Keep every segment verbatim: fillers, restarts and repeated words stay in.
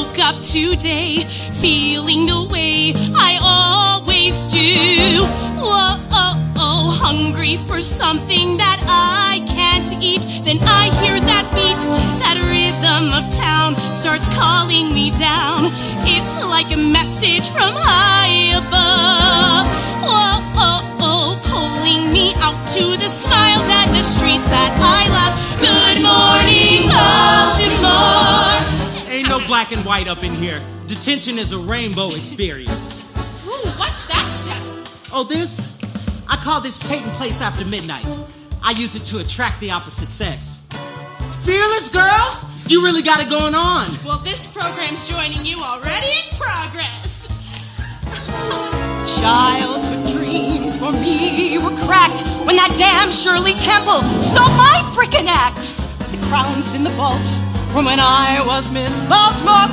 woke up today feeling the way I always do. Whoa, oh, oh, hungry for something that I can't eat. Then I hear that beat, that rhythm of town starts calling me down. It's like a message from high above. Whoa, oh, oh, pulling me out to the smiles and the streets that I love. Good morning, Baltimore. Ain't no black and white up in here. Detention is a rainbow experience. Ooh, what's that stuff? Oh, this? I call this Peyton Place after midnight. I use it to attract the opposite sex. Fearless girl, you really got it going on. Well, this program's joining you already in progress. Childhood dreams for me were cracked when that damn Shirley Temple stole my frickin' act. The crown's in the vault from when I was Miss Baltimore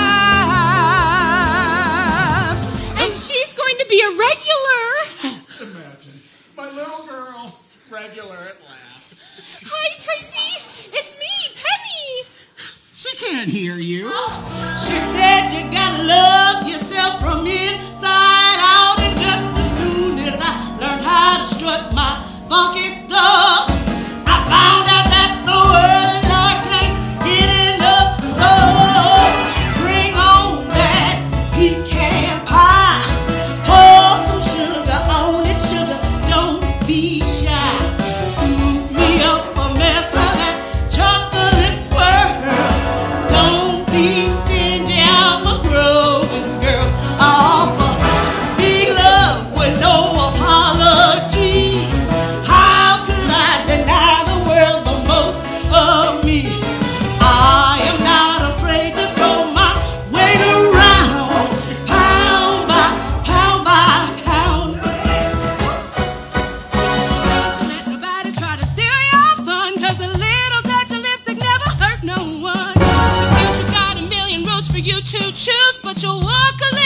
Crafts. And she's going to be a regular. Imagine, my little girl, regular at last. Hi, Tracy. It's me, Penny. She can't hear you. She said you gotta love yourself from inside out. And just as soon as I learned how to strut my funky stuff, I found out that the world and I can't get enough. So bring on that pecan pie. Pour some sugar on it, sugar, don't be shy. Scoop me up a mess of that chocolate swirl. Don't be stingy, I'm a growing girl. I offer big love with no apologies. How could I deny the world the most of me? I am not afraid to throw my weight around, pound by pound by pound. Don't let nobody try to steal your fun, 'cause a little touch of lipstick never hurt no one. The future's got a million roads for you to choose, but you'll walk a little